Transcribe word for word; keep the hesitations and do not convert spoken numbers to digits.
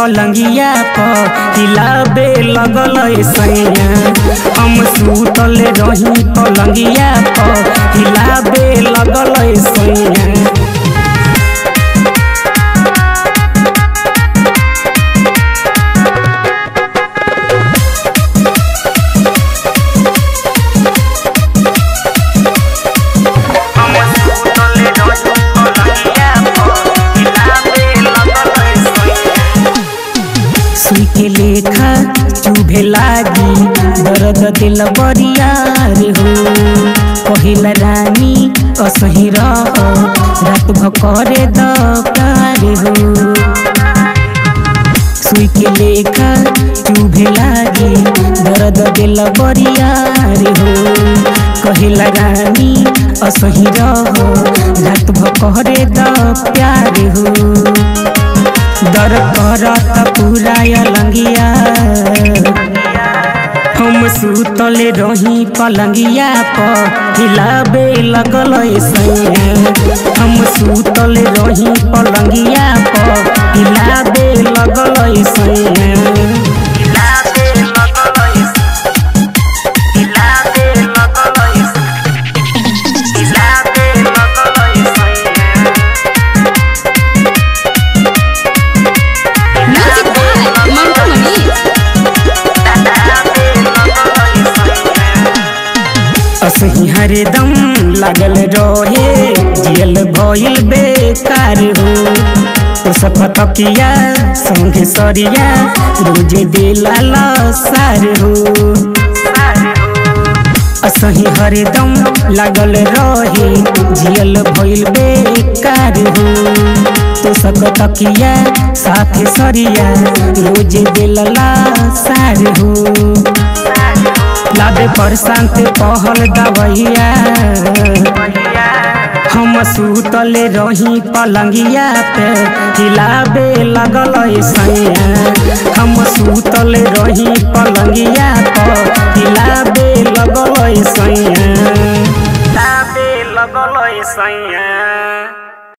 पलंगिया पर हिलाबे लगल सैया। हम सुतल रही पलंगिया पर हिलाबे लगल सैया। सुई के लेखा चुभे लागी दर्द दिल बरिया रे हो। पहिला रानी असही रह रात भकरे दकार हो। सुई के लेखा चुभे लागी दर्द दिल बरिया रे हो। पहिला रानी असही रह रात भकरे द प्यार हो। दर करत पूरा अलंगिया हम सुतल रही पलंगिया पर हिलाबे लगल सैया। हम सुतल रही पलंगिया पर हिलाबे लगल सैया। असही हरदम लागल रहे जियल भइल बेकार हो। सकतकिया संगे सरिया रोज दिला लसार हो। असही हरदम लागल रहे जियल भइल बेकार हो। तो सकतकिया साथे सरिया रोज दिला लसार हो। लादे प्रशांत पहल दवैया हम सुतल रही पलंगिया पे हिलाबे लगल सैया। हम सुतल रही पलंगिया पे हिलाबे लगल सैया। हिलाबे लगल सैया।